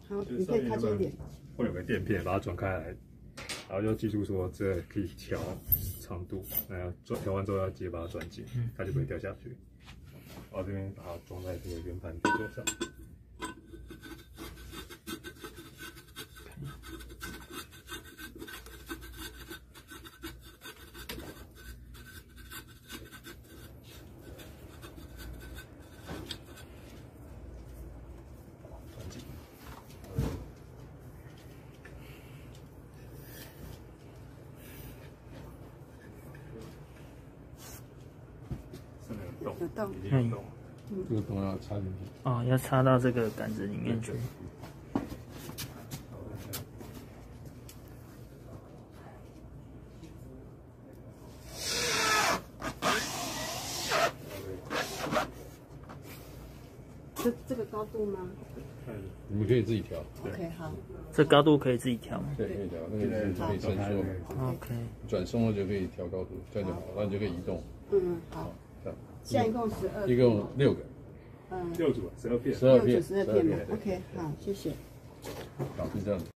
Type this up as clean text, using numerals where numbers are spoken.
好，你可以靠近一点。 会有个垫片把它转开来，然后就记住说这可以调长度，那调完之后要记得把它转紧，它就不会掉下去。然后这边把它装在这个圆盘底座上。 有洞， 这个洞要插进去。 哦，要插到这个杆子里面去。 这个高度吗？ 你们可以自己调。 OK， 好。 这高度可以自己调吗？ 对，可以调，那个是可以伸缩。 OK。 转松了就可以调高度，这样就好，然后你就可以移动。 好。 这样。 现在一共12， 一共6个。 6组12片。 12片。 12片嘛。OK， 好，谢谢。 好，是这样子。